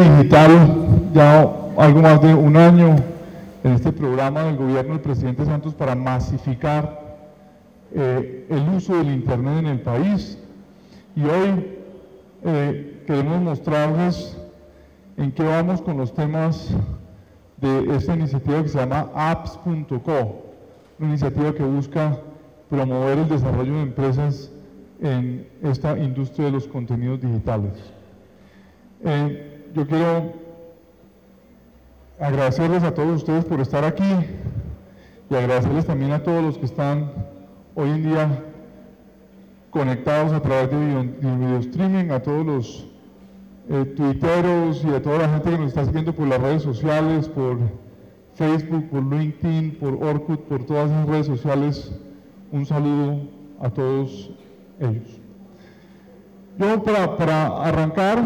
digital ya algo más de un año en este programa del gobierno del presidente Santos para masificar el uso del Internet en el país. Y hoy queremos mostrarles en qué vamos con los temas de esta iniciativa que se llama apps.co, una iniciativa que busca promover el desarrollo de empresas en esta industria de los contenidos digitales. Yo quiero agradecerles a todos ustedes por estar aquí y agradecerles también a todos los que están hoy en día conectados a través de video streaming, a todos los tuiteros y a toda la gente que nos está siguiendo por las redes sociales, por Facebook, por LinkedIn, por Orkut, por todas esas redes sociales. Un saludo a todos ellos. Yo para arrancar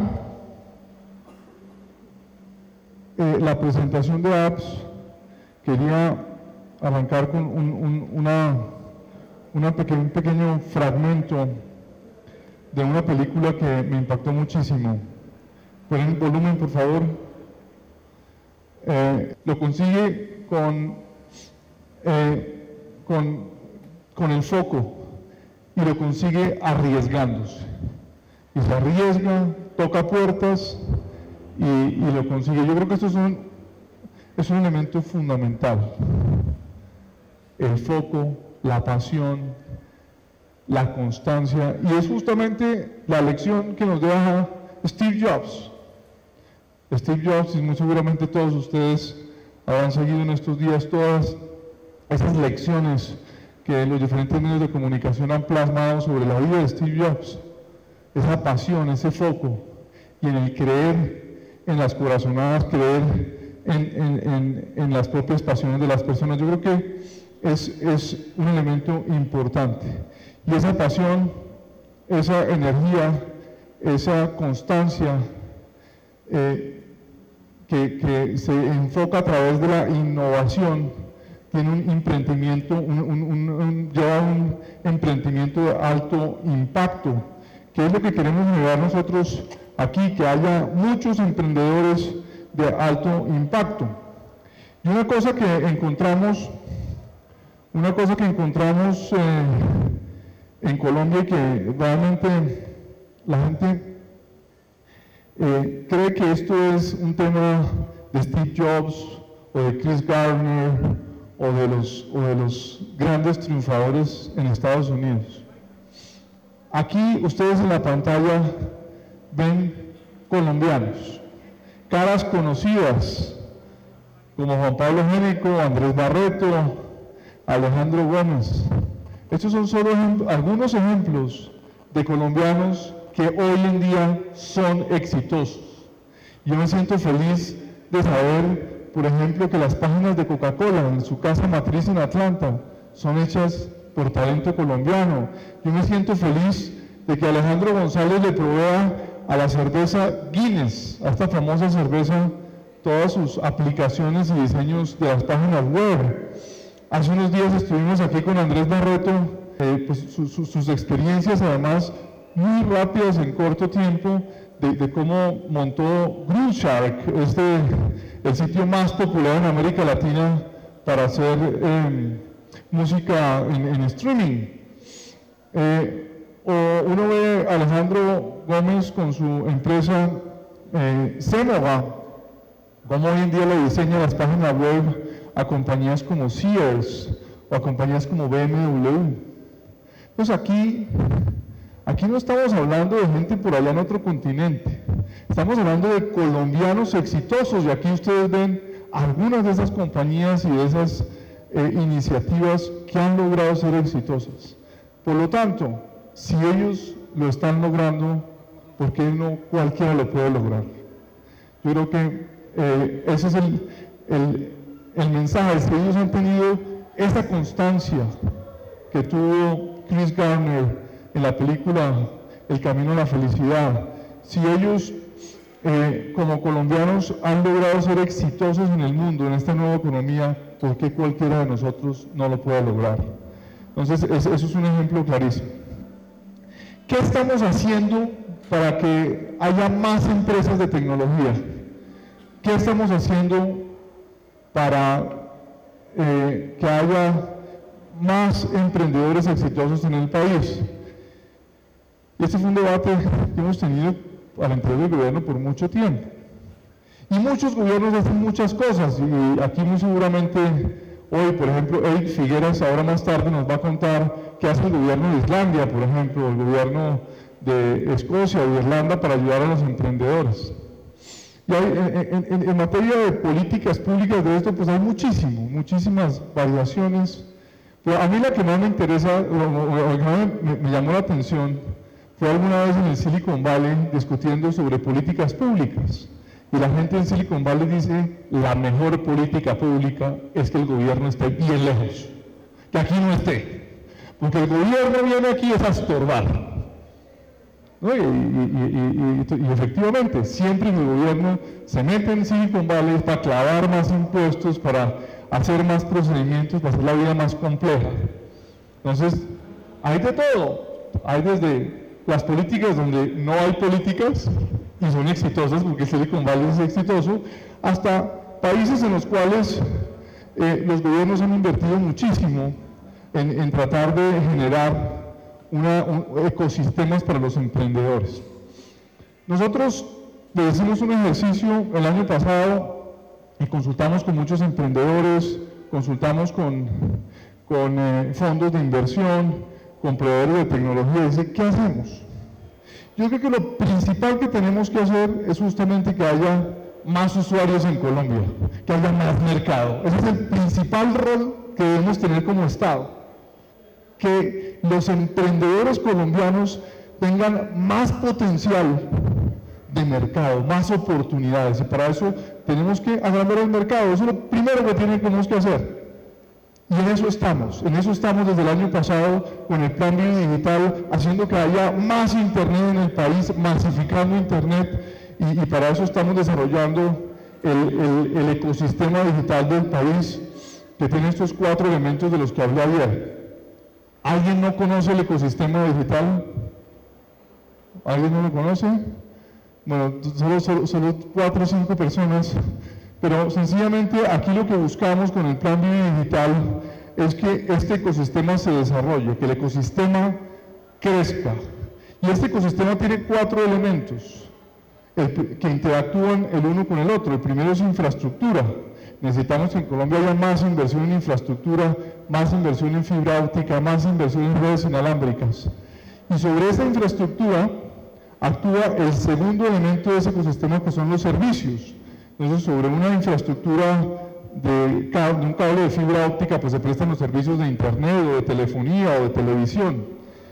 la presentación de apps, quería arrancar con un pequeño fragmento de una película que me impactó muchísimo. Ponen volumen, por favor. Lo consigue con el foco y lo consigue arriesgándose. Y se arriesga, toca puertas y lo consigue. Yo creo que esto es un elemento fundamental. El foco, la pasión, la constancia, y es justamente la lección que nos deja Steve Jobs. Steve Jobs, y muy seguramente todos ustedes habrán seguido en estos días todas esas lecciones que los diferentes medios de comunicación han plasmado sobre la vida de Steve Jobs. Esa pasión, ese foco, y en el creer en las corazonadas, creer en las propias pasiones de las personas. Yo creo que es un elemento importante. Y esa pasión, esa energía, esa constancia que se enfoca a través de la innovación, tiene un emprendimiento, lleva un emprendimiento de alto impacto, que es lo que queremos lograr nosotros aquí, que haya muchos emprendedores de alto impacto. Y una cosa que encontramos en Colombia y que realmente la gente cree que esto es un tema de Steve Jobs o de Chris Gardner o de los grandes triunfadores en Estados Unidos. Aquí ustedes en la pantalla ven colombianos, caras conocidas como Juan Pablo Génico, Andrés Barreto, Alejandro Gómez. Estos son solo algunos ejemplos de colombianos que hoy en día son exitosos. Yo me siento feliz de saber, por ejemplo, que las páginas de Coca-Cola en su casa matriz en Atlanta son hechas por talento colombiano. Yo me siento feliz de que Alejandro González le provea a la cerveza Guinness, a esta famosa cerveza, todas sus aplicaciones y diseños de las páginas web. Hace unos días estuvimos aquí con Andrés Barreto, pues sus experiencias además muy rápidas en corto tiempo de cómo montó Grooveshark, el sitio más popular en América Latina para hacer música en streaming. O uno ve a Alejandro Gómez con su empresa Zenova, como hoy en día le diseña las páginas web a compañías como Sears o a compañías como BMW. Pues aquí no estamos hablando de gente por allá en otro continente, estamos hablando de colombianos exitosos, y aquí ustedes ven algunas de esas compañías y de esas iniciativas que han logrado ser exitosas. Por lo tanto, si ellos lo están logrando, ¿por qué no cualquiera lo puede lograr? Yo creo que ese es el mensaje, es que ellos han tenido esta constancia que tuvo Chris Gardner en la película El Camino a la Felicidad. Si ellos como colombianos han logrado ser exitosos en el mundo, en esta nueva economía, ¿por qué cualquiera de nosotros no lo puede lograr? Entonces, eso es un ejemplo clarísimo. ¿Qué estamos haciendo para que haya más empresas de tecnología? ¿Qué estamos haciendo para que haya más emprendedores exitosos en el país? Este fue un debate que hemos tenido al interior del gobierno por mucho tiempo. Y muchos gobiernos hacen muchas cosas, y aquí muy seguramente hoy, por ejemplo, Eric Figueras, ahora más tarde, nos va a contar qué hace el gobierno de Islandia, por ejemplo, el gobierno de Escocia o de Irlanda para ayudar a los emprendedores. Y en materia de políticas públicas de esto, pues hay muchísimas variaciones, pero a mí la que más me interesa, o que más me llamó la atención, fue alguna vez en el Silicon Valley discutiendo sobre políticas públicas. Y la gente en Silicon Valley dice, la mejor política pública es que el gobierno esté bien lejos, que aquí no esté, porque el gobierno viene aquí es a estorbar. ¿No? Y efectivamente, siempre el gobierno se mete en Silicon Valley para clavar más impuestos, para hacer más procedimientos, para hacer la vida más compleja. Entonces, hay de todo, hay desde las políticas donde no hay políticas y son exitosas porque Silicon Valley es exitoso, hasta países en los cuales los gobiernos han invertido muchísimo en tratar de generar ecosistemas para los emprendedores. Nosotros hicimos un ejercicio el año pasado y consultamos con muchos emprendedores, consultamos con fondos de inversión, con proveedores de tecnología, y dice, ¿qué hacemos? Yo creo que lo principal que tenemos que hacer es justamente que haya más usuarios en Colombia, que haya más mercado. Ese es el principal rol que debemos tener como Estado. Que los emprendedores colombianos tengan más potencial de mercado, más oportunidades, y para eso tenemos que agrandar el mercado. Eso es lo primero que tenemos que hacer. Y en eso estamos desde el año pasado con el Plan Bio Digital, haciendo que haya más internet en el país, masificando internet, y para eso estamos desarrollando el ecosistema digital del país, que tiene estos 4 elementos de los que hablé ayer. ¿Alguien no conoce el ecosistema digital? ¿Alguien no lo conoce? Bueno, solo 4 o 5 personas, pero sencillamente aquí lo que buscamos con el Plan Bio Digital es que este ecosistema se desarrolle, que el ecosistema crezca. Y este ecosistema tiene 4 elementos que interactúan el uno con el otro. El primero es infraestructura. Necesitamos que en Colombia haya más inversión en infraestructura, más inversión en fibra óptica, más inversión en redes inalámbricas. Y sobre esa infraestructura actúa el segundo elemento de ese ecosistema, que son los servicios. Entonces, sobre una infraestructura de un cable de fibra óptica, pues se prestan los servicios de internet o de telefonía o de televisión.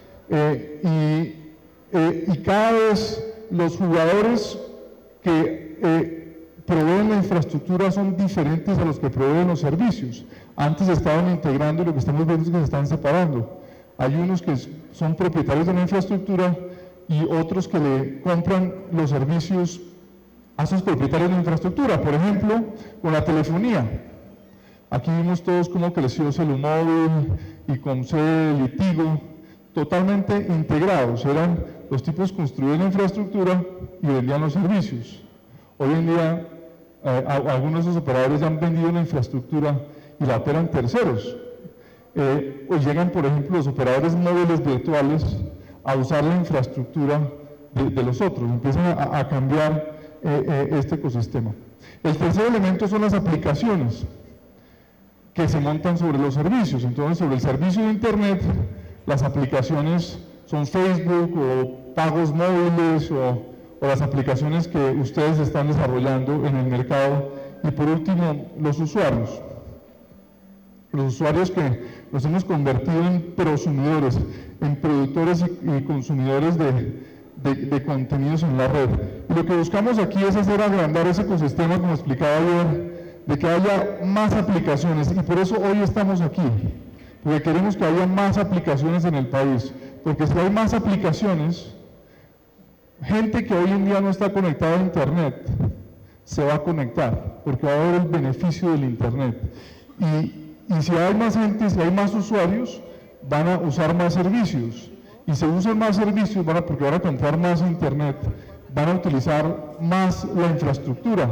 Y cada vez los jugadores que proveen la infraestructura son diferentes a los que proveen los servicios. Antes estaban integrando y lo que estamos viendo es que se están separando. Hay unos que son propietarios de la infraestructura y otros que le compran los servicios a sus propietarios de infraestructura. Por ejemplo, con la telefonía. Aquí vimos todos cómo creció Celumóvil y Comcel y Tigo, totalmente integrados. Eran los tipos que construían la infraestructura y vendían los servicios. Hoy en día, algunos de esos operadores ya han vendido la infraestructura y la operan terceros. Hoy llegan, por ejemplo, los operadores móviles virtuales a usar la infraestructura de los otros. Empiezan a cambiar este ecosistema. El tercer elemento son las aplicaciones que se montan sobre los servicios. Entonces, sobre el servicio de Internet, las aplicaciones son Facebook o pagos móviles o las aplicaciones que ustedes están desarrollando en el mercado. Y por último, los usuarios. Los usuarios que nos hemos convertido en prosumidores, en productores y consumidores de contenidos en la red. Y lo que buscamos aquí es hacer agrandar ese ecosistema, como explicaba ayer, de que haya más aplicaciones, y por eso hoy estamos aquí, porque queremos que haya más aplicaciones en el país, porque si hay más aplicaciones, gente que hoy en día no está conectada a Internet se va a conectar, porque va a haber el beneficio del Internet. Y si hay más gente, si hay más usuarios, van a usar más servicios. Y si usan más servicios, porque van a comprar más Internet, van a utilizar más la infraestructura.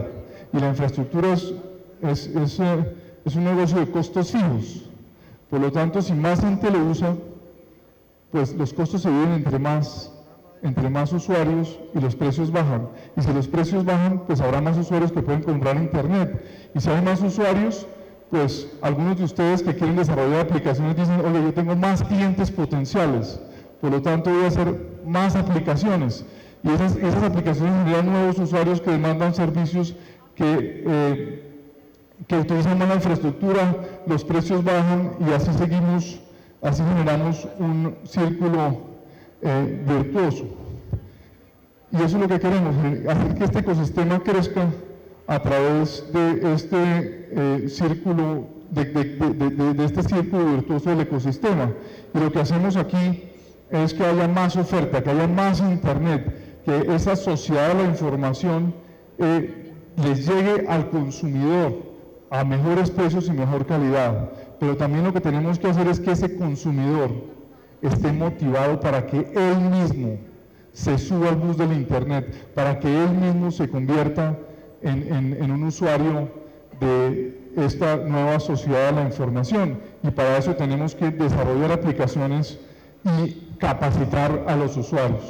y la infraestructura es un negocio de costos fijos. Por lo tanto, si más gente lo usa, pues los costos se dividen entre más usuarios y los precios bajan. Y si los precios bajan, pues habrá más usuarios que pueden comprar internet. Y si hay más usuarios, pues algunos de ustedes que quieren desarrollar aplicaciones dicen, oye, yo tengo más clientes potenciales, por lo tanto voy a hacer más aplicaciones. Y esas aplicaciones generan nuevos usuarios que demandan servicios que utilizan más la infraestructura, los precios bajan y así generamos un círculo virtuoso. Y eso es lo que queremos, hacer que este ecosistema crezca a través de este círculo, de este círculo virtuoso del ecosistema. Y lo que hacemos aquí es que haya más oferta, que haya más internet, que esa sociedad de la información les llegue al consumidor a mejores precios y mejor calidad. Pero también lo que tenemos que hacer es que ese consumidor esté motivado para que él mismo se suba al bus del internet, para que él mismo se convierta en un usuario de esta nueva sociedad de la información. Y para eso tenemos que desarrollar aplicaciones y capacitar a los usuarios.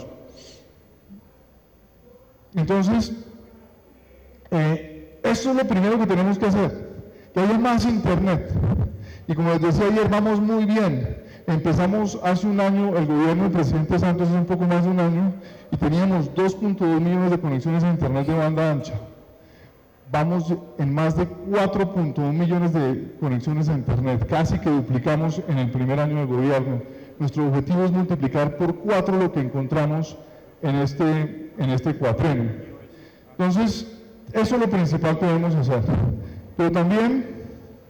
Entonces, eso es lo primero que tenemos que hacer, que haya más internet. Y como les decía ayer, vamos muy bien. Empezamos hace un año, el gobierno del presidente Santos hace un poco más de un año, y teníamos 2.2 millones de conexiones a internet de banda ancha. Vamos en más de 4.1 millones de conexiones a internet, casi que duplicamos en el primer año del gobierno. Nuestro objetivo es multiplicar por 4 lo que encontramos en este cuatrenio. Entonces, eso es lo principal que debemos hacer. Pero también,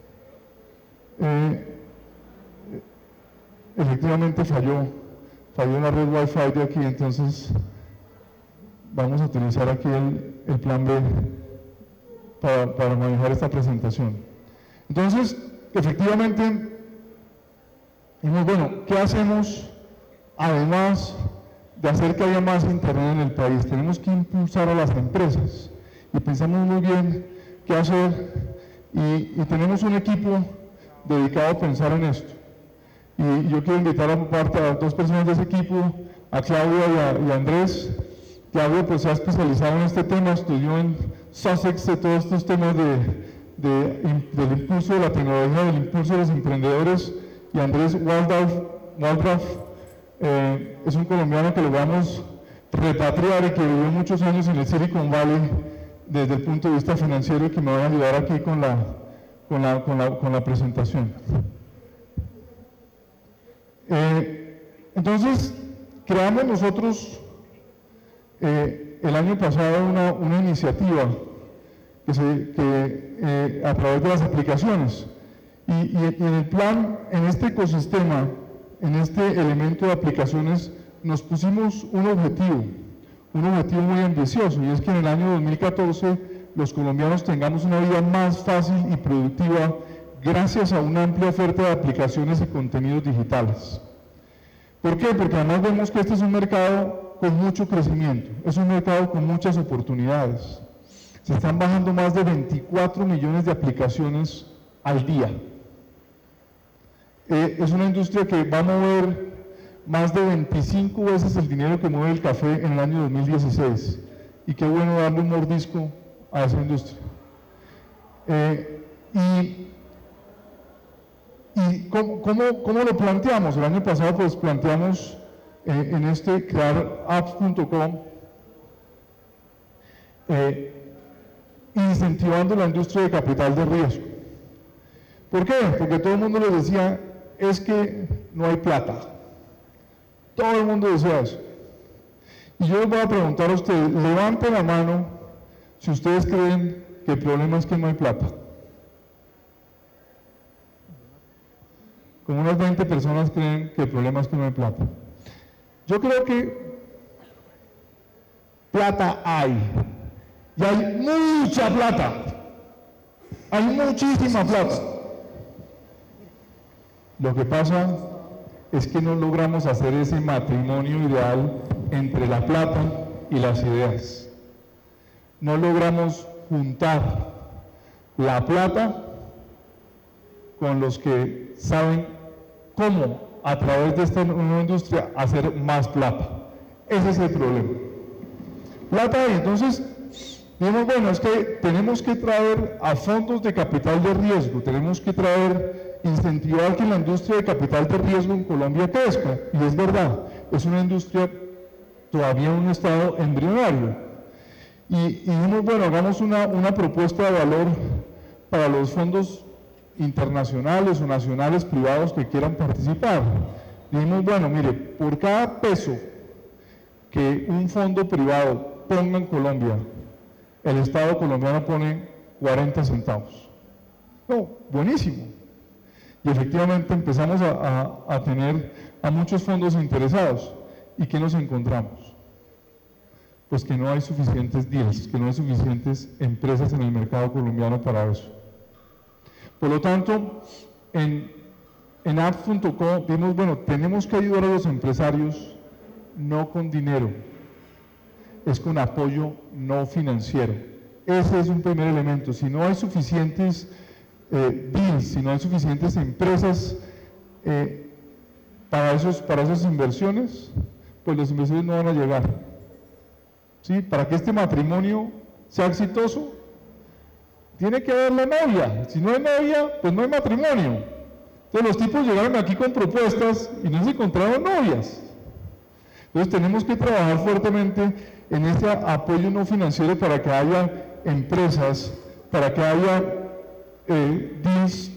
efectivamente falló la red Wi-Fi de aquí, entonces vamos a utilizar aquí el plan B para manejar esta presentación. Entonces, efectivamente, dijimos, bueno, ¿qué hacemos además de hacer que haya más internet en el país? Tenemos que impulsar a las empresas y pensamos muy bien qué hacer y tenemos un equipo dedicado a pensar en esto. Y yo quiero invitar a dos personas de ese equipo, a Claudia y a Andrés. Claudia pues se ha especializado en este tema, estudió en Sussex de todos estos temas del impulso de la tecnología, del impulso de los emprendedores, y Andrés Waldorf es un colombiano que logramos repatriar y que vivió muchos años en el Silicon Valley desde el punto de vista financiero y que me van a ayudar aquí con la presentación. Entonces, creamos nosotros el año pasado una iniciativa a través de las aplicaciones y en el plan, en este ecosistema, en este elemento de aplicaciones, nos pusimos un objetivo muy ambicioso, y es que en el año 2014 los colombianos tengamos una vida más fácil y productiva gracias a una amplia oferta de aplicaciones y contenidos digitales. ¿Por qué? Porque además vemos que este es un mercado con mucho crecimiento, es un mercado con muchas oportunidades. Se están bajando más de 24 millones de aplicaciones al día. Es una industria que va a mover más de 25 veces el dinero que mueve el café en el año 2016. Y qué bueno darle un mordisco a esa industria. ¿Cómo lo planteamos? El año pasado pues planteamos en este crear apps.com incentivando la industria de capital de riesgo. ¿Por qué? Porque todo el mundo les decía, es que no hay plata. Todo el mundo decía eso. Y yo les voy a preguntar a ustedes, levanten la mano si ustedes creen que el problema es que no hay plata. Como unas 20 personas creen que el problema es que no hay plata. Yo creo que plata hay. Y hay mucha plata. Hay muchísima plata. Lo que pasa es que no logramos hacer ese matrimonio ideal entre la plata y las ideas. No logramos juntar la plata con los que saben cómo a través de esta nueva industria hacer más plata. Ese es el problema. Plata, y entonces dijimos, bueno, es que tenemos que traer a fondos de capital de riesgo, tenemos que incentivar que la industria de capital de riesgo en Colombia crezca, y es verdad, es una industria todavía en un estado embrionario. Y dijimos, bueno, hagamos una propuesta de valor para los fondos internacionales o nacionales privados que quieran participar. Dijimos, bueno, mire, por cada peso que un fondo privado ponga en Colombia, el Estado colombiano pone 40 centavos. No, buenísimo. Y efectivamente empezamos a tener a muchos fondos interesados. ¿Y qué nos encontramos? Pues que no hay suficientes deals, que no hay suficientes empresas en el mercado colombiano para eso. Por lo tanto, en apps.co vimos, bueno, tenemos que ayudar a los empresarios no con dinero, es con apoyo no financiero. Ese es un primer elemento. Si no hay suficientes deals, si no hay suficientes empresas para esas inversiones, pues los inversores no van a llegar. ¿Sí? Para que este matrimonio sea exitoso, tiene que haber la novia. Si no hay novia, pues no hay matrimonio. Entonces los tipos llegaron aquí con propuestas y no se encontraron novias. Entonces tenemos que trabajar fuertemente en este apoyo no financiero para que haya empresas, para que haya deals,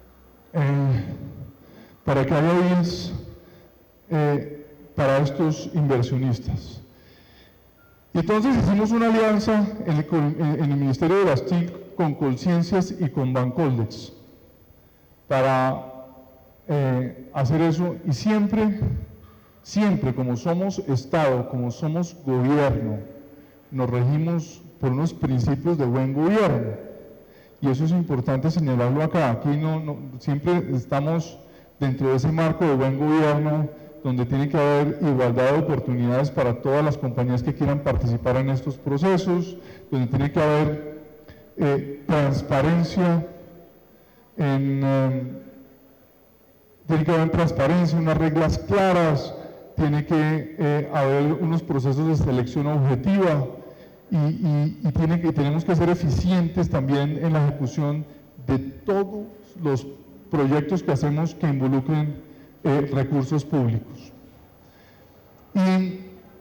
para estos inversionistas. Y entonces hicimos una alianza en el Ministerio de las TIC con Colciencias y con Bancoldex para hacer eso, y siempre como somos Estado, como somos gobierno, nos regimos por unos principios de buen gobierno, y eso es importante señalarlo acá. Aquí siempre estamos dentro de ese marco de buen gobierno, donde tiene que haber igualdad de oportunidades para todas las compañías que quieran participar en estos procesos, donde tiene que haber transparencia, unas reglas claras, tiene que haber unos procesos de selección objetiva y tenemos que ser eficientes también en la ejecución de todos los proyectos que hacemos que involucren recursos públicos. Y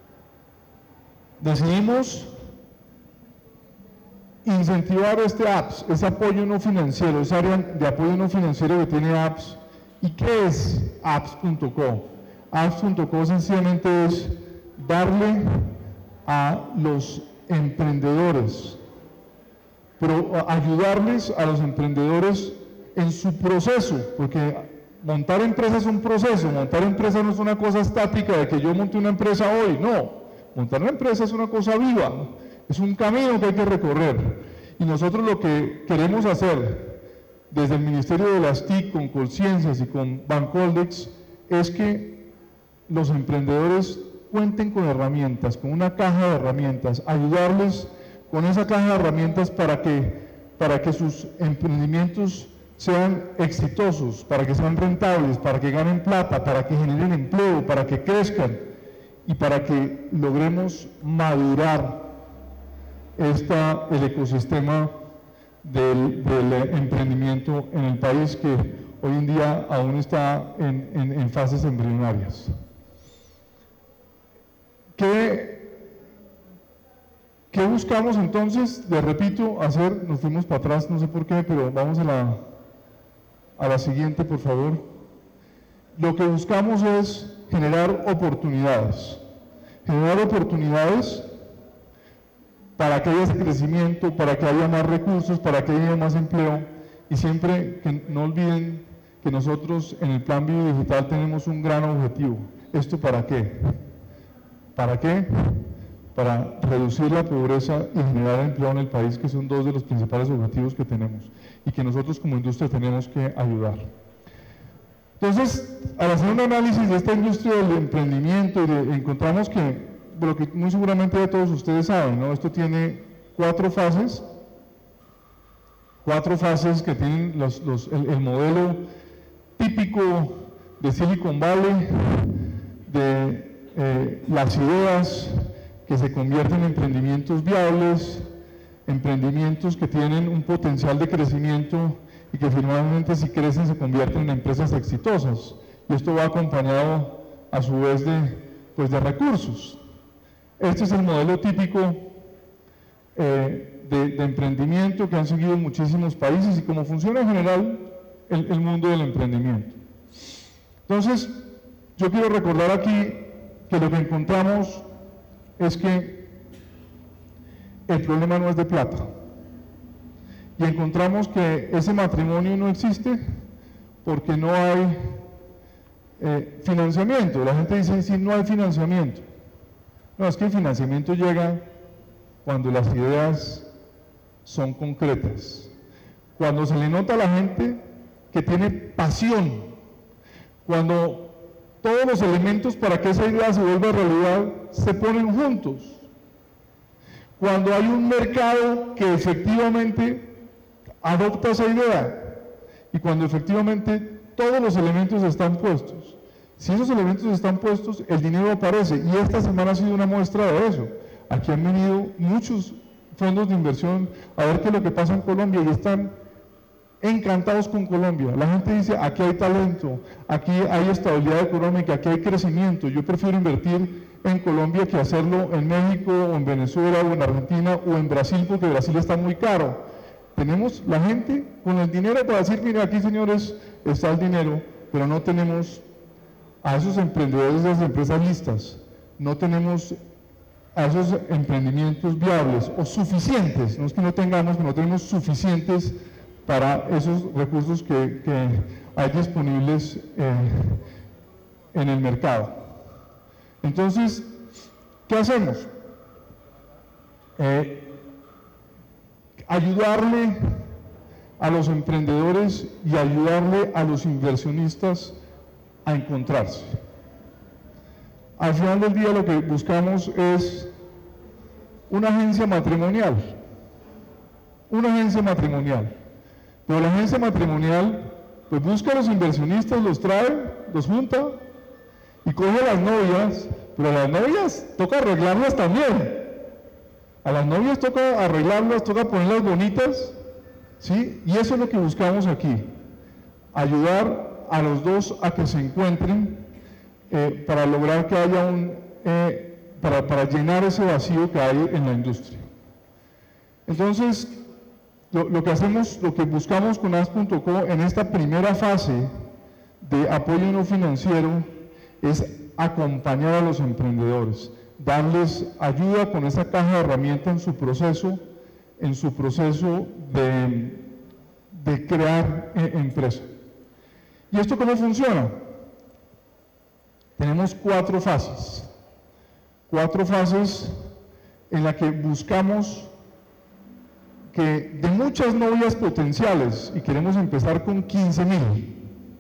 decidimos incentivar este apps, ese apoyo no financiero, esa área de apoyo no financiero que tiene apps. ¿Y qué es apps.co? Apps.co sencillamente es darle a los emprendedores, ayudarles a los emprendedores en su proceso, porque montar empresa es un proceso, montar empresa no es una cosa estática de que yo monte una empresa hoy, no, montar una empresa es una cosa viva, es un camino que hay que recorrer. Y nosotros lo que queremos hacer desde el Ministerio de las TIC, con Colciencias y con Bancoldex, es que los emprendedores cuenten con herramientas, con una caja de herramientas, ayudarles con esa caja de herramientas para que sus emprendimientos sean exitosos, para que sean rentables, para que ganen plata, para que generen empleo, para que crezcan y para que logremos madurar el ecosistema del emprendimiento en el país, que hoy en día aún está en fases embrionarias. ¿Qué buscamos entonces? Les repito, nos fuimos para atrás, no sé por qué, pero vamos a la siguiente, por favor. Lo que buscamos es generar oportunidades para que haya ese crecimiento, para que haya más recursos, para que haya más empleo, y siempre que no olviden que nosotros en el Plan Vivo Digital tenemos un gran objetivo. ¿Esto para qué? ¿Para qué? Para reducir la pobreza y generar empleo en el país, que son dos de los principales objetivos que tenemos y que nosotros como industria tenemos que ayudar. Entonces, al hacer un análisis de esta industria del emprendimiento, encontramos que, lo que muy seguramente todos ustedes saben, ¿no? Esto tiene 4 fases. 4 fases que tienen el modelo típico de Silicon Valley, de las ideas que se convierten en emprendimientos viables, emprendimientos que tienen un potencial de crecimiento y que finalmente, si crecen, se convierten en empresas exitosas. Y esto va acompañado a su vez de recursos. Este es el modelo típico de emprendimiento que han seguido muchísimos países y cómo funciona en general el mundo del emprendimiento. Entonces, yo quiero recordar aquí que lo que encontramos es que el problema no es de plata. Y encontramos que ese matrimonio no existe porque no hay financiamiento. La gente dice, sí, no hay financiamiento. No, es que el financiamiento llega cuando las ideas son concretas. Cuando se le nota a la gente que tiene pasión. Cuando todos los elementos para que esa idea se vuelva realidad se ponen juntos. Cuando hay un mercado que efectivamente adopta esa idea y cuando efectivamente todos los elementos están puestos. Si esos elementos están puestos, el dinero aparece y esta semana ha sido una muestra de eso. Aquí han venido muchos fondos de inversión a ver qué es lo que pasa en Colombia y están encantados con Colombia. La gente dice, aquí hay talento, aquí hay estabilidad económica, aquí hay crecimiento. Yo prefiero invertir en Colombia que hacerlo en México o en Venezuela o en Argentina o en Brasil porque Brasil está muy caro. Tenemos la gente con el dinero para decir, mira, aquí señores está el dinero, pero no tenemos a esos emprendedores de las empresas listas, no tenemos a esos emprendimientos viables o suficientes, no es que no tengamos, pero no tenemos suficientes para esos recursos que hay disponibles en el mercado. Entonces, ¿qué hacemos? Ayudarle a los emprendedores y ayudarle a los inversionistas a encontrarse. Al final del día lo que buscamos es una agencia matrimonial, pero la agencia matrimonial pues busca a los inversionistas, los trae, los junta y coge a las novias, pero a las novias toca arreglarlas también. A las novias toca arreglarlas, toca ponerlas bonitas, ¿sí? Y eso es lo que buscamos aquí, ayudar a los dos a que se encuentren para lograr que haya para llenar ese vacío que hay en la industria. Entonces, lo que hacemos, lo que buscamos con As.co en esta primera fase de apoyo no financiero es acompañar a los emprendedores, darles ayuda con esa caja de herramientas en su proceso de crear empresa. ¿Y esto cómo funciona? Tenemos 4 fases. 4 fases en las que buscamos que de muchas novias potenciales, y queremos empezar con 15,000,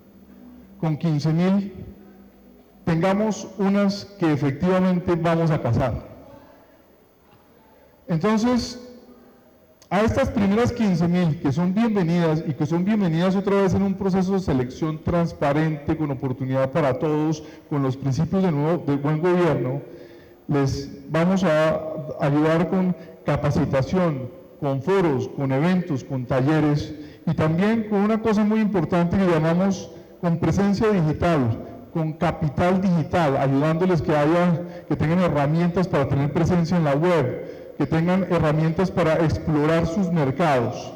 tengamos unas que efectivamente vamos a casar. Entonces, a estas primeras 15,000 que son bienvenidas y que son bienvenidas otra vez en un proceso de selección transparente, con oportunidad para todos, con los principios de buen gobierno, les vamos a ayudar con capacitación, con foros, con eventos, con talleres y también con una cosa muy importante que llamamos con presencia digital, con capital digital, ayudándoles que tengan herramientas para tener presencia en la web, que tengan herramientas para explorar sus mercados.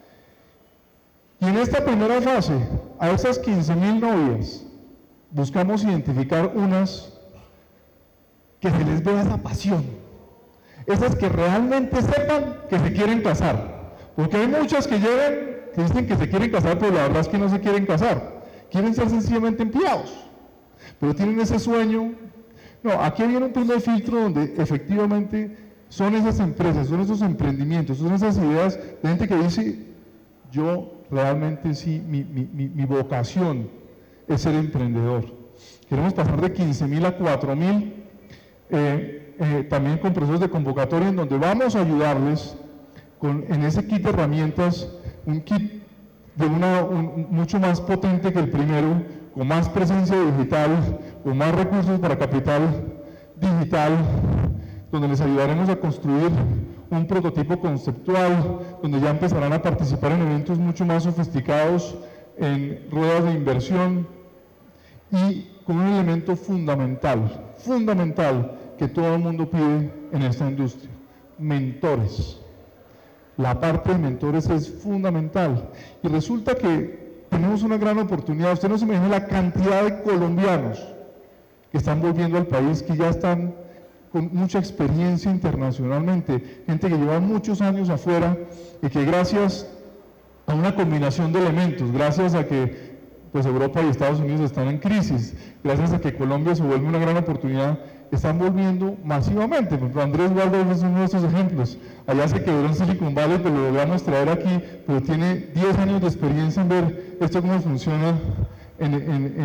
Y en esta primera fase, a esas 15,000 novias, buscamos identificar unas que se les vea esa pasión, esas que realmente sepan que se quieren casar, porque hay muchas que llegan, que dicen que se quieren casar, pero la verdad es que no se quieren casar, quieren ser sencillamente empleados, pero tienen ese sueño. No, aquí viene un primer filtro donde efectivamente son esas empresas, son esos emprendimientos, son esas ideas de gente que dice, yo realmente sí, mi vocación es ser emprendedor. Queremos pasar de 15,000 a 4,000, también con procesos de convocatoria en donde vamos a ayudarles en ese kit de herramientas un kit mucho más potente que el primero, con más presencia digital, con más recursos para capital digital, donde les ayudaremos a construir un prototipo conceptual, donde ya empezarán a participar en eventos mucho más sofisticados, en ruedas de inversión, y con un elemento fundamental que todo el mundo pide en esta industria: mentores. La parte de mentores es fundamental, y resulta que tenemos una gran oportunidad. Usted no se imagina la cantidad de colombianos que están volviendo al país, que ya están con mucha experiencia internacionalmente, gente que lleva muchos años afuera y que gracias a una combinación de elementos, gracias a que pues Europa y Estados Unidos están en crisis, gracias a que Colombia se vuelve una gran oportunidad, están volviendo masivamente. Por ejemplo, Andrés Waldorf es uno de estos ejemplos. Allá se quedó en Silicon Valley, pero lo logramos traer aquí, pero tiene 10 años de experiencia en ver esto cómo funciona en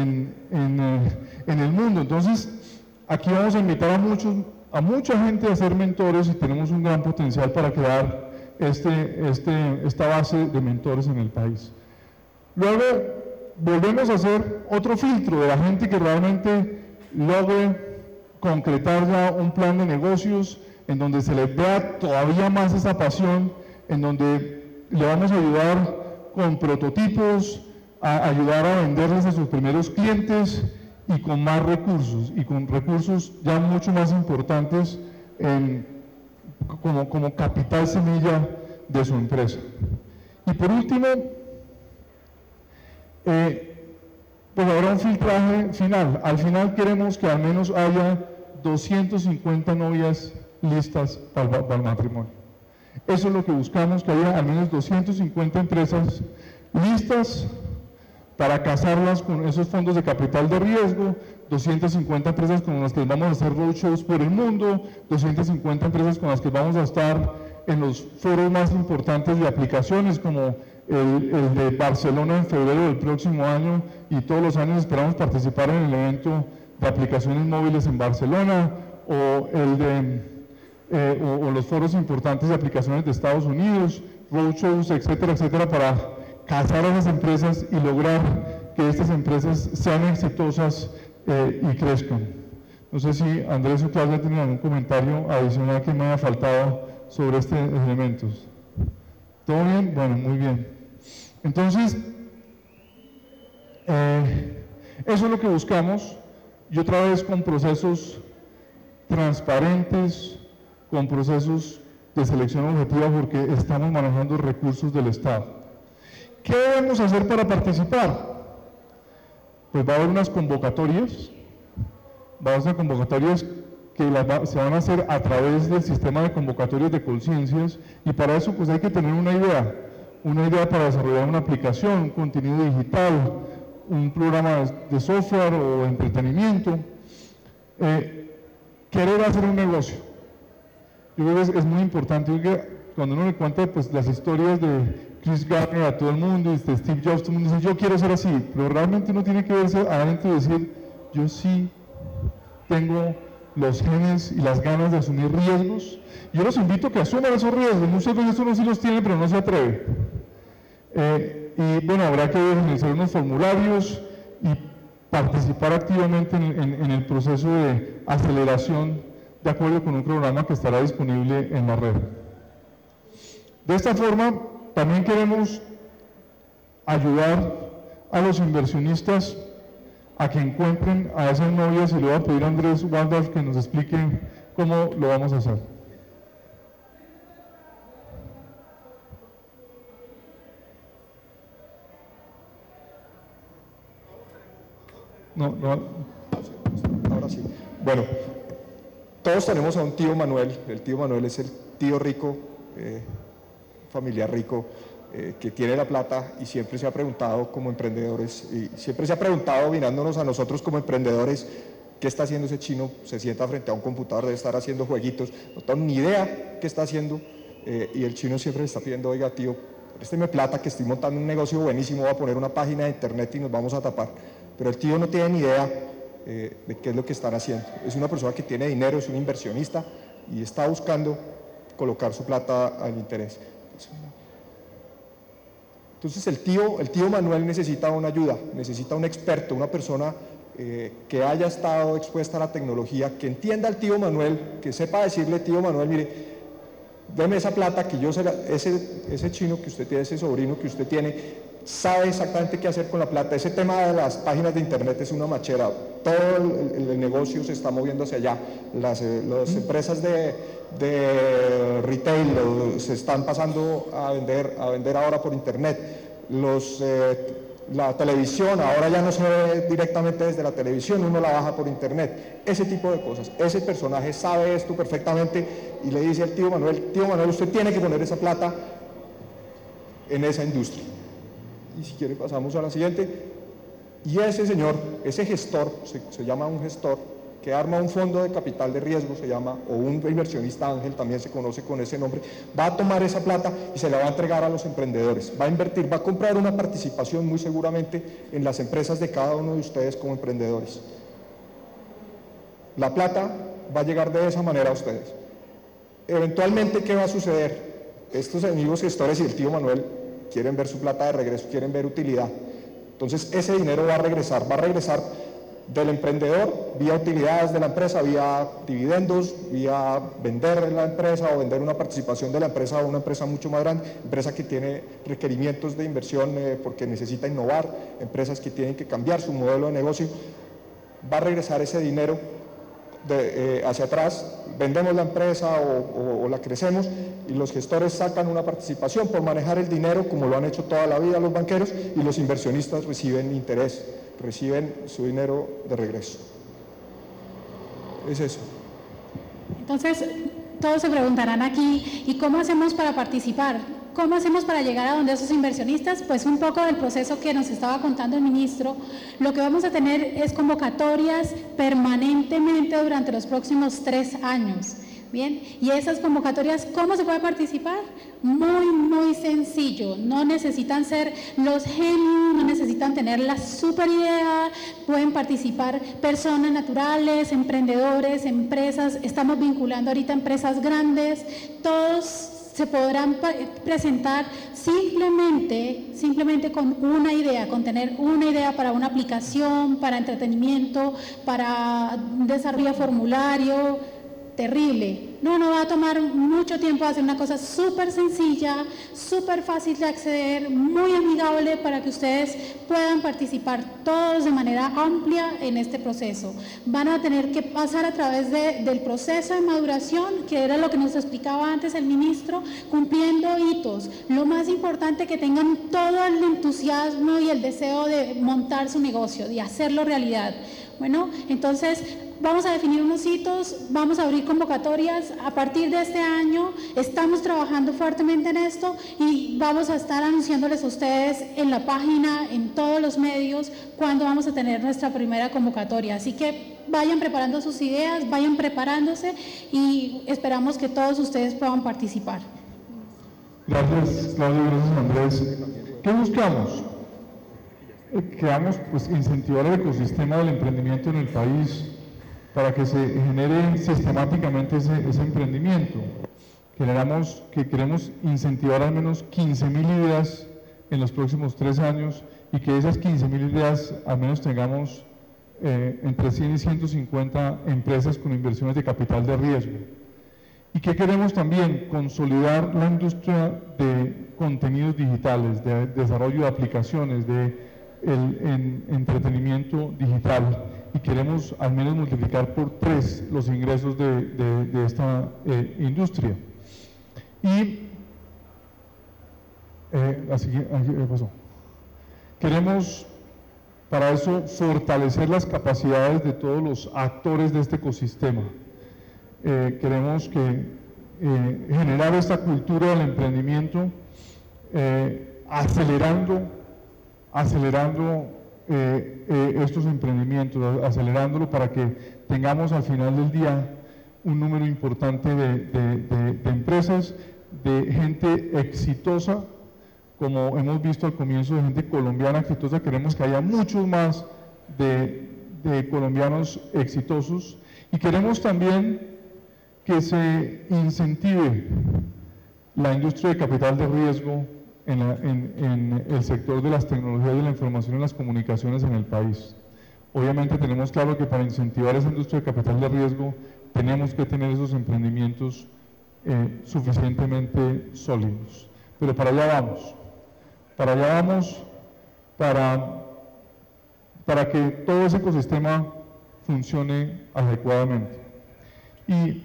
el mundo. Entonces, aquí vamos a invitar a mucha gente a ser mentores, y tenemos un gran potencial para crear esta base de mentores en el país. Luego, volvemos a hacer otro filtro de la gente que realmente logre concretar ya un plan de negocios, en donde se les vea todavía más esa pasión, en donde le vamos a ayudar con prototipos, a ayudar a venderles a sus primeros clientes, y con más recursos, y con recursos ya mucho más importantes como capital semilla de su empresa. Y por último, pues habrá un filtraje final. Al final queremos que al menos haya 250 novias listas para el matrimonio. Eso es lo que buscamos, que haya al menos 250 empresas listas para casarlas con esos fondos de capital de riesgo, 250 empresas con las que vamos a hacer roadshows por el mundo, 250 empresas con las que vamos a estar en los foros más importantes de aplicaciones, como el de Barcelona en febrero del próximo año, y todos los años esperamos participar en el evento de aplicaciones móviles en Barcelona, o los foros importantes de aplicaciones de Estados Unidos, roadshows, etcétera, etcétera, para casar a esas empresas y lograr que estas empresas sean exitosas y crezcan. No sé si Andrés o Claudia tienen algún comentario adicional que me haya faltado sobre estos elementos. ¿Todo bien? Bueno, muy bien. Entonces, eso es lo que buscamos, y otra vez con procesos transparentes, con procesos de selección objetiva, porque estamos manejando recursos del Estado. ¿Qué debemos hacer para participar? Pues va a haber unas convocatorias, que se van a hacer a través del sistema de convocatorias de Colciencias, y para eso pues hay que tener una idea para desarrollar una aplicación, un contenido digital, un programa de software o de entretenimiento, querer hacer un negocio. Yo creo que es muy importante, cuando uno le cuenta pues las historias de Chris Garner a todo el mundo, y de Steve Jobs, todo el mundo dice, yo quiero ser así, pero realmente uno tiene que verse adentro y decir, yo sí tengo los genes y las ganas de asumir riesgos. Yo los invito a que asuman esos riesgos. Muchas veces uno sí los tiene, pero no se atreve. Y bueno, habrá que realizar unos formularios y participar activamente en el proceso de aceleración, de acuerdo con un programa que estará disponible en la red. De esta forma, también queremos ayudar a los inversionistas a que encuentren a esas novias, y le voy a pedir a Andrés Waldorf que nos explique cómo lo vamos a hacer. Ahora sí. Bueno, todos tenemos a un tío Manuel. El tío Manuel es el tío rico, familiar rico, que tiene la plata, y siempre se ha preguntado como emprendedores, y siempre se ha preguntado mirándonos a nosotros como emprendedores, ¿qué está haciendo ese chino? Se sienta frente a un computador, debe estar haciendo jueguitos, no tengo ni idea qué está haciendo, y el chino siempre le está pidiendo, oiga tío, présteme plata que estoy montando un negocio buenísimo, voy a poner una página de internet y nos vamos a tapar. Pero el tío no tiene ni idea de qué es lo que están haciendo. Es una persona que tiene dinero, es un inversionista, y está buscando colocar su plata al interés. Entonces el tío Manuel necesita una ayuda, necesita un experto, una persona que haya estado expuesta a la tecnología, que entienda al tío Manuel, que sepa decirle, tío Manuel, mire, deme esa plata que yo ese chino que usted tiene, ese sobrino que usted tiene, sabe exactamente qué hacer con la plata. Ese tema de las páginas de internet es una machera, todo el negocio se está moviendo hacia allá, las empresas de retail se están pasando a vender ahora por internet, la televisión ahora ya no se ve directamente desde la televisión, uno la baja por internet, ese tipo de cosas. Ese personaje sabe esto perfectamente y le dice al tío Manuel, usted tiene que poner esa plata en esa industria. Y si quiere pasamos a la siguiente. Y ese señor, ese gestor, se llama un gestor, que arma un fondo de capital de riesgo, se llama, o un inversionista ángel, también se conoce con ese nombre, va a tomar esa plata y se la va a entregar a los emprendedores, va a invertir, va a comprar una participación muy seguramente en las empresas de cada uno de ustedes como emprendedores. La plata va a llegar de esa manera a ustedes. Eventualmente, ¿qué va a suceder? Estos amigos gestores y el tío Manuel quieren ver su plata de regreso, quieren ver utilidad. Entonces ese dinero va a regresar del emprendedor vía utilidades de la empresa, vía dividendos, vía vender la empresa o vender una participación de la empresa a una empresa mucho más grande, empresa que tiene requerimientos de inversión porque necesita innovar, empresas que tienen que cambiar su modelo de negocio. Va a regresar ese dinero hacia atrás, vendemos la empresa o la crecemos y los gestores sacan una participación por manejar el dinero como lo han hecho toda la vida los banqueros y los inversionistas reciben interés, reciben su dinero de regreso. Es eso. Entonces, todos se preguntarán aquí, ¿y cómo hacemos para participar? ¿Cómo hacemos para llegar a donde esos inversionistas? Pues un poco del proceso que nos estaba contando el ministro. Lo que vamos a tener es convocatorias permanentemente durante los próximos 3 años. Bien, y esas convocatorias, ¿cómo se puede participar? Muy sencillo, no necesitan ser los genios, no necesitan tener la super idea, pueden participar personas naturales, emprendedores, empresas, estamos vinculando ahorita empresas grandes, todos se podrán presentar simplemente con una idea, con tener una idea para una aplicación, para entretenimiento, para desarrollo de formulario. Terrible. No va a tomar mucho tiempo hacer una cosa súper sencilla, súper fácil de acceder, muy amigable para que ustedes puedan participar todos de manera amplia en este proceso. Van a tener que pasar a través del proceso de maduración, que era lo que nos explicaba antes el ministro, cumpliendo hitos. Lo más importante, que tengan todo el entusiasmo y el deseo de montar su negocio, de hacerlo realidad. Bueno, entonces vamos a definir unos hitos, vamos a abrir convocatorias. A partir de este año estamos trabajando fuertemente en esto y vamos a estar anunciándoles a ustedes en la página, en todos los medios, cuándo vamos a tener nuestra primera convocatoria. Así que vayan preparando sus ideas, vayan preparándose y esperamos que todos ustedes puedan participar. Gracias, Claudio, gracias, Andrés. ¿Qué buscamos? Queremos incentivar el ecosistema del emprendimiento en el país para que se genere sistemáticamente ese emprendimiento. Queremos incentivar al menos 15.000 ideas en los próximos 3 años y que esas 15.000 ideas al menos tengamos entre 100 y 150 empresas con inversiones de capital de riesgo. Y que queremos también consolidar la industria de contenidos digitales, de desarrollo de aplicaciones, en entretenimiento digital, y queremos al menos multiplicar por 3 los ingresos de esta industria. Y queremos para eso fortalecer las capacidades de todos los actores de este ecosistema. Queremos generar esta cultura del emprendimiento acelerando estos emprendimientos, acelerándolo para que tengamos al final del día un número importante de empresas, de gente exitosa, como hemos visto al comienzo, de gente colombiana exitosa. Queremos que haya muchos más de colombianos exitosos, y queremos también que se incentive la industria de capital de riesgo en el sector de las tecnologías de la información y las comunicaciones en el país. Obviamente tenemos claro que para incentivar esa industria de capital de riesgo tenemos que tener esos emprendimientos suficientemente sólidos. Pero para allá vamos. Para allá vamos para que todo ese ecosistema funcione adecuadamente. Y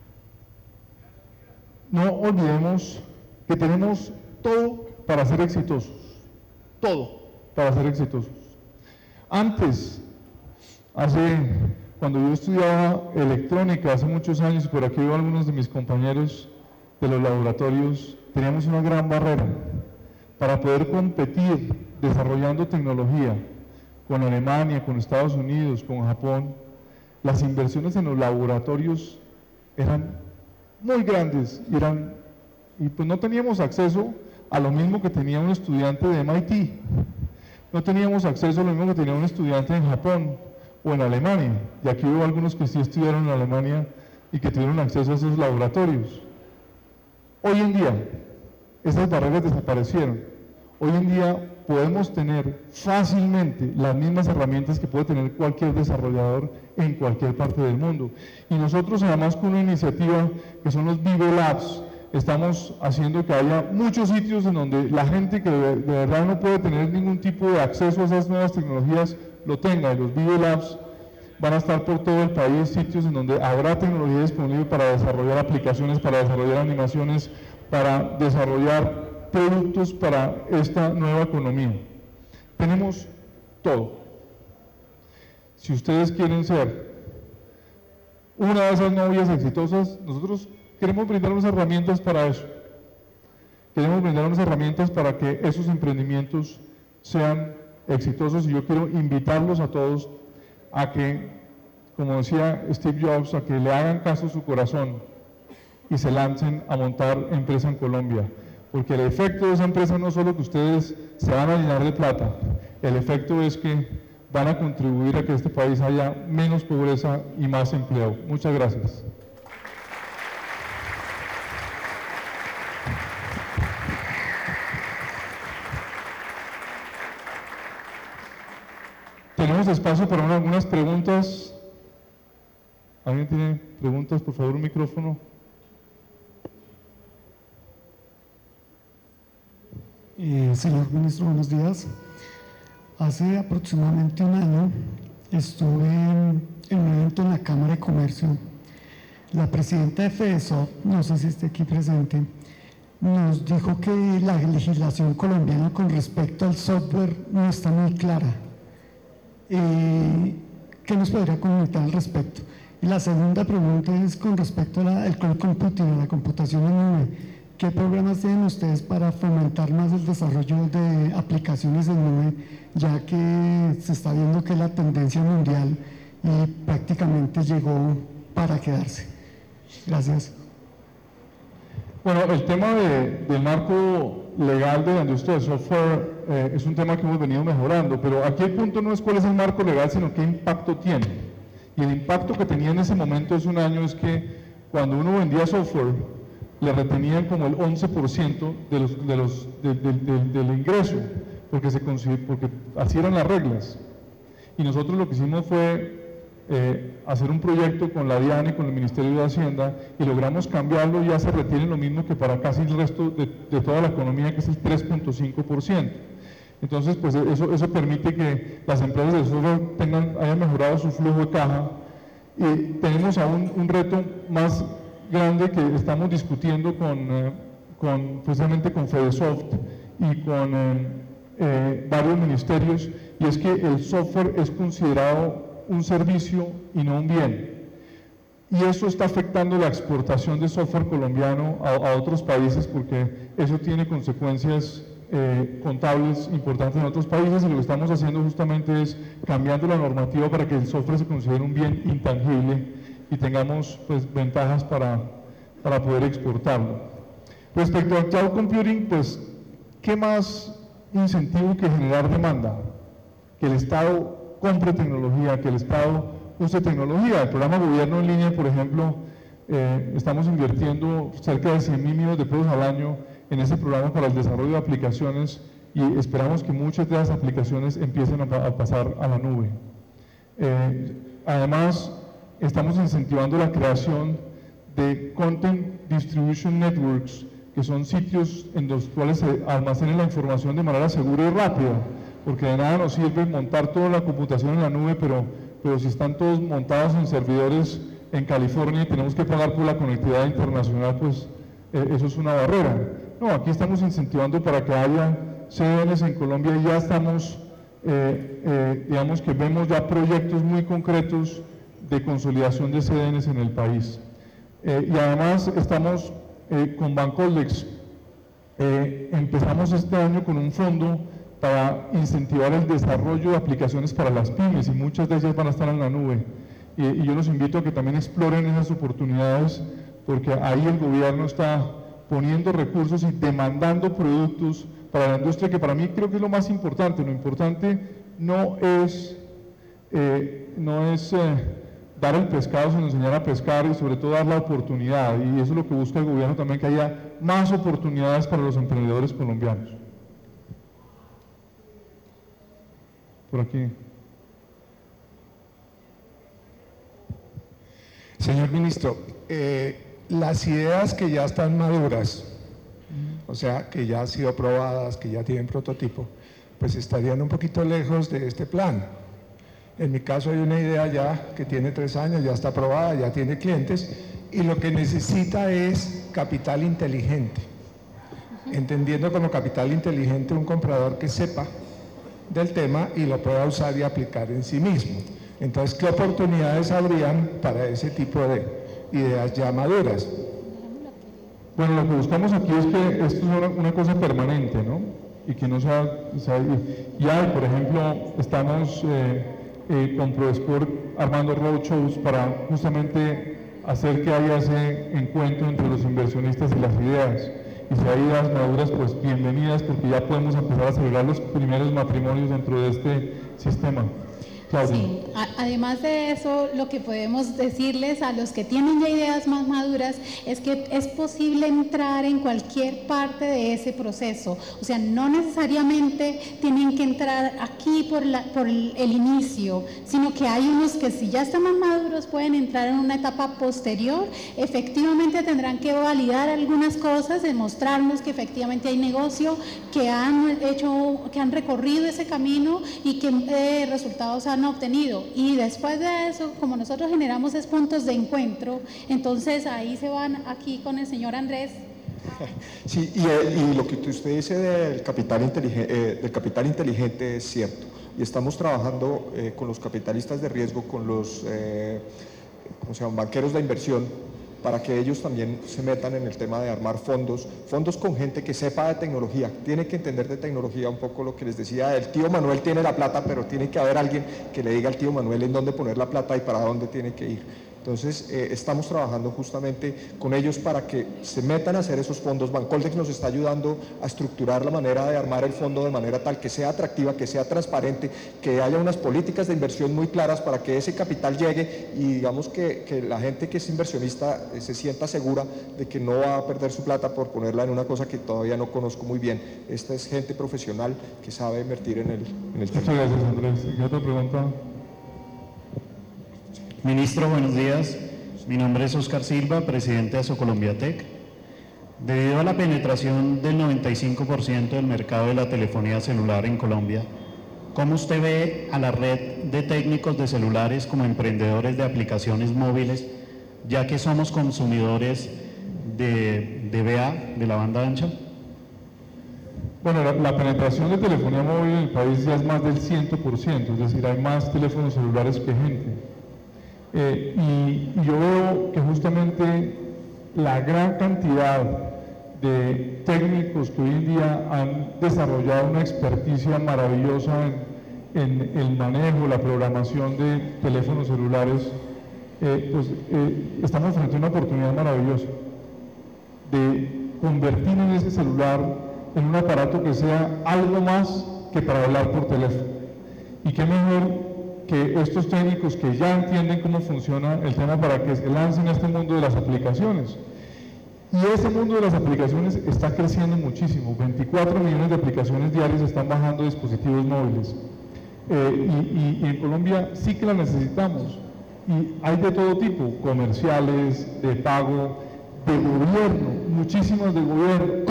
no olvidemos que tenemos todo para ser exitosos, todo para ser exitosos. Antes, cuando yo estudiaba electrónica hace muchos años, y por aquí veo algunos de mis compañeros de los laboratorios, teníamos una gran barrera para poder competir desarrollando tecnología con Alemania, con Estados Unidos, con Japón. Las inversiones en los laboratorios eran muy grandes y pues no teníamos acceso a lo mismo que tenía un estudiante de MIT, no teníamos acceso a lo mismo que tenía un estudiante en Japón o en Alemania, y aquí hubo algunos que sí estudiaron en Alemania y que tuvieron acceso a esos laboratorios. Hoy en día, esas barreras desaparecieron. Hoy en día podemos tener fácilmente las mismas herramientas que puede tener cualquier desarrollador en cualquier parte del mundo. Y nosotros, además, con una iniciativa que son los Vive Labs, estamos haciendo que haya muchos sitios en donde la gente que de verdad no puede tener ningún tipo de acceso a esas nuevas tecnologías lo tenga. Y los Vive Labs van a estar por todo el país, sitios en donde habrá tecnología disponible para desarrollar aplicaciones, para desarrollar animaciones, para desarrollar productos para esta nueva economía. Tenemos todo. Si ustedes quieren ser una de esas novias exitosas, nosotros queremos brindar unas herramientas para eso. Queremos brindar unas herramientas para que esos emprendimientos sean exitosos, y yo quiero invitarlos a todos a que, como decía Steve Jobs, a que le hagan caso a su corazón y se lancen a montar empresa en Colombia. Porque el efecto de esa empresa no es solo que ustedes se van a llenar de plata, el efecto es que van a contribuir a que en este país haya menos pobreza y más empleo. Muchas gracias. Tenemos espacio para algunas preguntas. ¿Alguien tiene preguntas? Por favor, un micrófono. Señor ministro, buenos días. Hace aproximadamente un año estuve en un evento en la Cámara de Comercio. La presidenta de FEDESOFT, no sé si está aquí presente, nos dijo que la legislación colombiana con respecto al software no está muy clara. ¿Qué nos podría comentar al respecto? Y la segunda pregunta es con respecto al cloud computing, a la computación en nube. ¿Qué programas tienen ustedes para fomentar más el desarrollo de aplicaciones en nube, ya que se está viendo que es la tendencia mundial y prácticamente llegó para quedarse? Gracias. Bueno, el tema del marco legal de la industria del software es un tema que hemos venido mejorando, pero aquí el punto no es cuál es el marco legal, sino qué impacto tiene. Y el impacto que tenía en ese momento hace un año es que cuando uno vendía software, le retenían como el 11% del ingreso, porque así eran las reglas. Y nosotros lo que hicimos fue hacer un proyecto con la DIAN y con el Ministerio de Hacienda, y logramos cambiarlo, y ya se retiene lo mismo que para casi el resto de toda la economía, que es el 3.5%. Entonces, pues eso permite que las empresas de software hayan mejorado su flujo de caja. Y tenemos aún un reto más grande que estamos discutiendo precisamente con FEDESOFT y con varios ministerios, y es que el software es considerado un servicio y no un bien, y eso está afectando la exportación de software colombiano a otros países, porque eso tiene consecuencias contables importantes en otros países, y lo que estamos haciendo justamente es cambiando la normativa para que el software se considere un bien intangible y tengamos pues ventajas para poder exportarlo. Respecto al cloud computing, pues, ¿qué más incentivo que generar demanda? Que el Estado compre tecnología, que el Estado use tecnología. El programa Gobierno en Línea, por ejemplo, estamos invirtiendo cerca de 100.000 millones de pesos al año en ese programa para el desarrollo de aplicaciones y esperamos que muchas de las aplicaciones empiecen a pasar a la nube. Además, estamos incentivando la creación de Content Distribution Networks, que son sitios en los cuales se almacene la información de manera segura y rápida, porque de nada nos sirve montar toda la computación en la nube, pero si están todos montados en servidores en California y tenemos que pagar por la conectividad internacional, pues eso es una barrera. No, aquí estamos incentivando para que haya CDNs en Colombia y ya estamos, digamos que vemos ya proyectos muy concretos de consolidación de CDNs en el país. Y además estamos con Bancoldex, empezamos este año con un fondo para incentivar el desarrollo de aplicaciones para las pymes y muchas de ellas van a estar en la nube. Y yo los invito a que también exploren esas oportunidades porque ahí el gobierno está poniendo recursos y demandando productos para la industria, que para mí creo que es lo más importante. Lo importante no es dar el pescado, sino enseñar a pescar y sobre todo dar la oportunidad, y eso es lo que busca el gobierno también, que haya más oportunidades para los emprendedores colombianos. Por aquí. Señor ministro, las ideas que ya están maduras, o sea, que ya han sido aprobadas, que ya tienen prototipo, pues estarían un poquito lejos de este plan. En mi caso hay una idea ya que tiene 3 años, ya está aprobada, ya tiene clientes, y lo que necesita es capital inteligente. Entendiendo como capital inteligente un comprador que sepa del tema y lo pueda usar y aplicar en sí mismo. Entonces, ¿qué oportunidades habrían para ese tipo de ideas ya maduras? Bueno, lo que buscamos aquí es que esto es una cosa permanente, ¿no? Y que no sea ya, por ejemplo, estamos con Prodesport armando roadshows para justamente hacer que haya ese encuentro entre los inversionistas y las ideas. Y si hay ideas maduras, pues bienvenidas, porque ya podemos empezar a celebrar los primeros matrimonios dentro de este sistema. Sí, además de eso, lo que podemos decirles a los que tienen ya ideas más maduras es que es posible entrar en cualquier parte de ese proceso. O sea, no necesariamente tienen que entrar aquí por el inicio, sino que hay unos que si ya están más maduros pueden entrar en una etapa posterior. Efectivamente tendrán que validar algunas cosas, demostrarnos que efectivamente hay negocio, que han recorrido ese camino y que resultados han obtenido, y después de eso, como nosotros generamos esos puntos de encuentro, entonces ahí se van aquí con el señor Andrés. Sí, y lo que usted dice del capital inteligente es cierto, y estamos trabajando con los capitalistas de riesgo, con los banqueros de inversión, para que ellos también se metan en el tema de armar fondos con gente que sepa de tecnología, tiene que entender de tecnología, un poco lo que les decía, el tío Manuel tiene la plata, pero tiene que haber alguien que le diga al tío Manuel en dónde poner la plata y para dónde tiene que ir. Entonces, estamos trabajando justamente con ellos para que se metan a hacer esos fondos. Bancoldex nos está ayudando a estructurar la manera de armar el fondo de manera tal que sea atractiva, que sea transparente, que haya unas políticas de inversión muy claras para que ese capital llegue y digamos que la gente que es inversionista se sienta segura de que no va a perder su plata por ponerla en una cosa que todavía no conozco muy bien. Esta es gente profesional que sabe invertir en el tema. Muchas gracias, Andrés. ¿Qué otra pregunta? Ministro, buenos días. Mi nombre es Oscar Silva, presidente de Socolombiatec. Debido a la penetración del 95% del mercado de la telefonía celular en Colombia, ¿cómo usted ve a la red de técnicos de celulares como emprendedores de aplicaciones móviles, ya que somos consumidores de VA, de la banda ancha? Bueno, la penetración de telefonía móvil en el país ya es más del 100%, es decir, hay más teléfonos celulares que gente. Y yo veo que justamente la gran cantidad de técnicos que hoy en día han desarrollado una experticia maravillosa en el manejo, la programación de teléfonos celulares, estamos frente a una oportunidad maravillosa de convertir en ese celular en un aparato que sea algo más que para hablar por teléfono. Y qué mejor que estos técnicos que ya entienden cómo funciona el tema para que se lancen a este mundo de las aplicaciones. Y ese mundo de las aplicaciones está creciendo muchísimo. 24 millones de aplicaciones diarias están bajando de dispositivos móviles. Y en Colombia sí que las necesitamos. Y hay de todo tipo, comerciales, de pago, de gobierno, muchísimas de gobierno,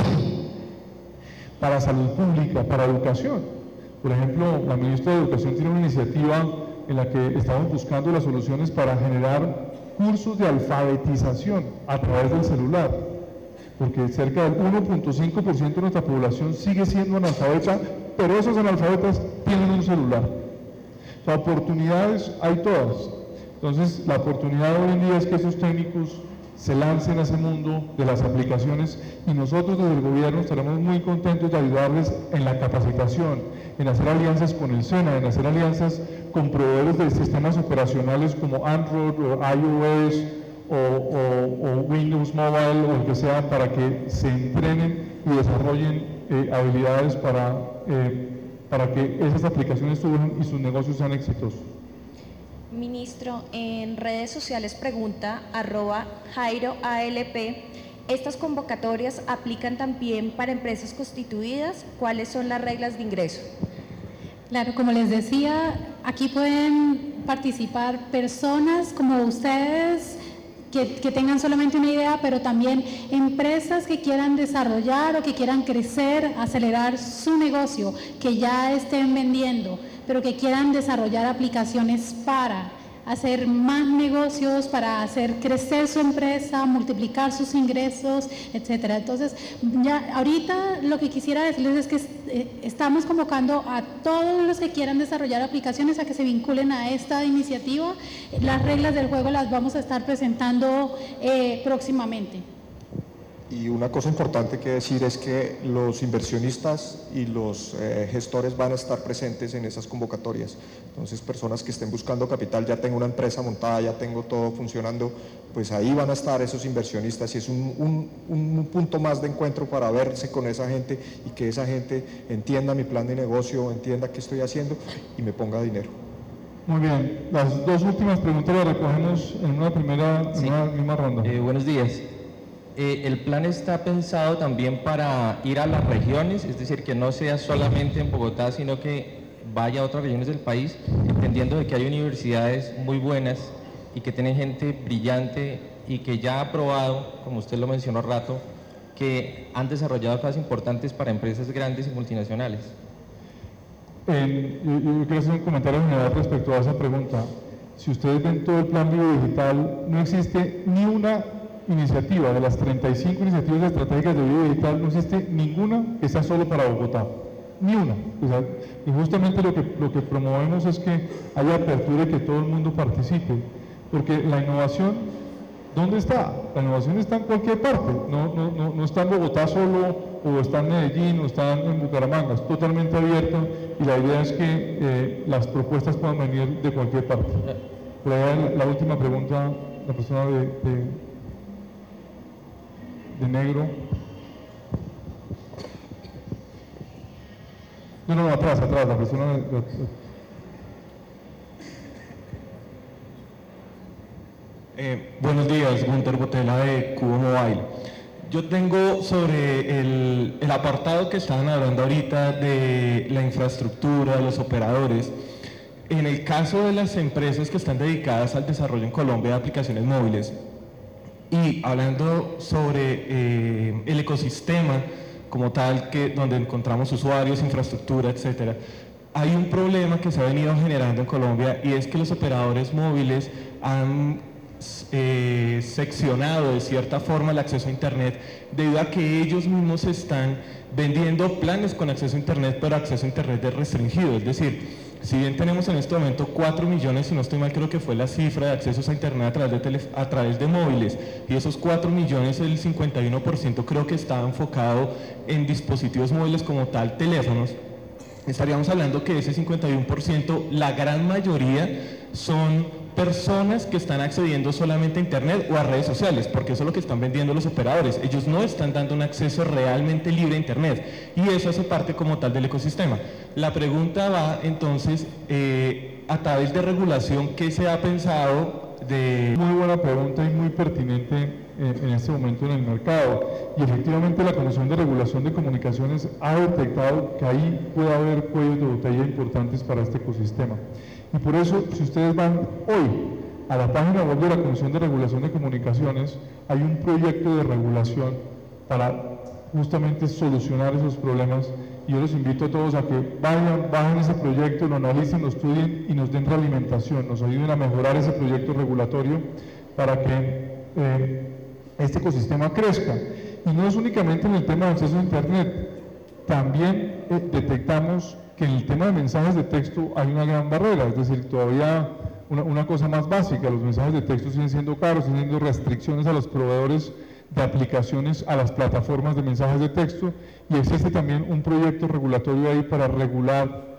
para salud pública, para educación. Por ejemplo, la ministra de Educación tiene una iniciativa en la que estamos buscando las soluciones para generar cursos de alfabetización a través del celular, porque cerca del 1.5% de nuestra población sigue siendo analfabeta, pero esos analfabetas tienen un celular. O sea, oportunidades hay todas. Entonces, la oportunidad hoy en día es que esos técnicos se lancen a ese mundo de las aplicaciones, y nosotros desde el gobierno estaremos muy contentos de ayudarles en la capacitación, en hacer alianzas con el SENA, en hacer alianzas con proveedores de sistemas operacionales como Android o iOS o Windows Mobile o el que sea, para que se entrenen y desarrollen habilidades para que esas aplicaciones surjan y sus negocios sean exitosos. Ministro, en redes sociales pregunta @JairoALP, ¿estas convocatorias aplican también para empresas constituidas? ¿Cuáles son las reglas de ingreso? Claro, como les decía, aquí pueden participar personas como ustedes que tengan solamente una idea, pero también empresas que quieran desarrollar o que quieran crecer, acelerar su negocio, que ya estén vendiendo, pero que quieran desarrollar aplicaciones para hacer más negocios, para hacer crecer su empresa, multiplicar sus ingresos, etcétera. Entonces, ya ahorita lo que quisiera decirles es que estamos convocando a todos los que quieran desarrollar aplicaciones a que se vinculen a esta iniciativa. Las reglas del juego las vamos a estar presentando próximamente. Y una cosa importante que decir es que los inversionistas y los gestores van a estar presentes en esas convocatorias. Entonces, personas que estén buscando capital, ya tengo una empresa montada, ya tengo todo funcionando, pues ahí van a estar esos inversionistas, y es un punto más de encuentro para verse con esa gente y que esa gente entienda mi plan de negocio, entienda qué estoy haciendo y me ponga dinero. Muy bien, las dos últimas preguntas las recogemos en una misma ronda. Buenos días. ¿El plan está pensado también para ir a las regiones? Es decir, que no sea solamente en Bogotá, sino que vaya a otras regiones del país, entendiendo de que hay universidades muy buenas y que tienen gente brillante y que ya ha probado, como usted lo mencionó al rato, que han desarrollado cosas importantes para empresas grandes y multinacionales. Yo quiero hacer un comentario general respecto a esa pregunta. Si ustedes ven todo el plan Vivo Digital, no existe ni una iniciativa de las 35 iniciativas estratégicas de Vivo Digital, no existe ninguna que sea solo para Bogotá, ni una. O sea, y justamente lo que promovemos es que haya apertura y que todo el mundo participe, porque la innovación, ¿dónde está? La innovación está en cualquier parte, no está en Bogotá solo, o está en Medellín, o está en Bucaramanga, es totalmente abierto, y la idea es que las propuestas puedan venir de cualquier parte. Por ahí la última pregunta, la persona de negro. No, atrás, la persona buenos días, Gunter Botella de Cubo Mobile. Yo tengo sobre el apartado que estaban hablando ahorita de la infraestructura, los operadores. En el caso de las empresas que están dedicadas al desarrollo en Colombia de aplicaciones móviles, y hablando sobre el ecosistema como tal, donde encontramos usuarios, infraestructura, etcétera, hay un problema que se ha venido generando en Colombia, y es que los operadores móviles han seccionado de cierta forma el acceso a Internet, debido a que ellos mismos están vendiendo planes con acceso a Internet, pero acceso a Internet es restringido. Es decir, si bien tenemos en este momento 4 millones, si no estoy mal, creo que fue la cifra de accesos a Internet a través de móviles, y esos 4 millones, el 51% creo que está enfocado en dispositivos móviles como tal, teléfonos, estaríamos hablando que ese 51%, la gran mayoría son personas que están accediendo solamente a Internet o a redes sociales, porque eso es lo que están vendiendo los operadores. Ellos no están dando un acceso realmente libre a Internet, y eso hace parte como tal del ecosistema. La pregunta va entonces, a través de regulación, ¿qué se ha pensado de... Muy buena pregunta y muy pertinente en este momento en el mercado. Y efectivamente la Comisión de Regulación de Comunicaciones ha detectado que ahí puede haber cuellos de botella importantes para este ecosistema. Y por eso, si ustedes van hoy a la página web de la Comisión de Regulación de Comunicaciones, hay un proyecto de regulación para justamente solucionar esos problemas. Y yo los invito a todos a que vayan, bajen ese proyecto, lo analicen, lo estudien y nos den realimentación, nos ayuden a mejorar ese proyecto regulatorio para que este ecosistema crezca. Y no es únicamente en el tema de acceso a Internet, también detectamos que en el tema de mensajes de texto hay una gran barrera, es decir, todavía una cosa más básica, los mensajes de texto siguen siendo caros, siguen siendo restricciones a los proveedores de aplicaciones a las plataformas de mensajes de texto, y existe también un proyecto regulatorio ahí para regular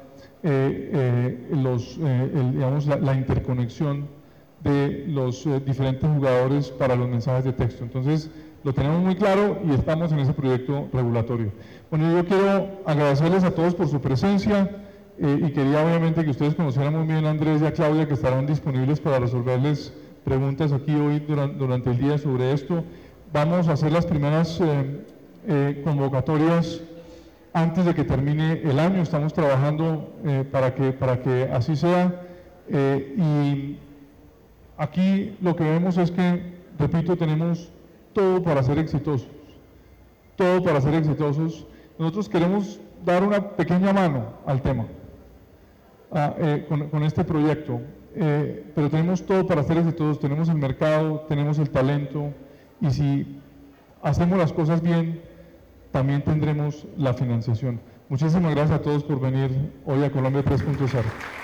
la interconexión de los diferentes jugadores para los mensajes de texto. Entonces, lo tenemos muy claro y estamos en ese proyecto regulatorio. Bueno, yo quiero agradecerles a todos por su presencia y quería obviamente que ustedes conocieran muy bien a Andrés y a Claudia, que estarán disponibles para resolverles preguntas aquí hoy durante el día sobre esto. Vamos a hacer las primeras convocatorias antes de que termine el año. Estamos trabajando para que así sea. Y aquí lo que vemos es que, repito, tenemos todo para ser exitosos. Todo para ser exitosos. Nosotros queremos dar una pequeña mano al tema con este proyecto, pero tenemos todo para ser exitosos. Tenemos el mercado, tenemos el talento, y si hacemos las cosas bien, también tendremos la financiación. Muchísimas gracias a todos por venir hoy a Colombia 3.0.